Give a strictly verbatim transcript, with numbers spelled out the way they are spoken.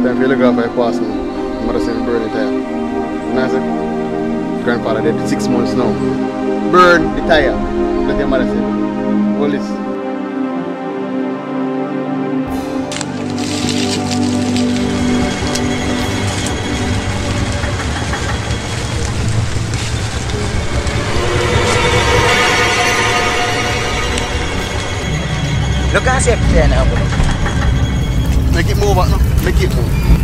Time for you look out for your pass now. Mother said burn the tire. And I said, grandfather dead six months now. Burn the tire. That's your mother said. All this. Look at safety now. Make it move up now. Make it move.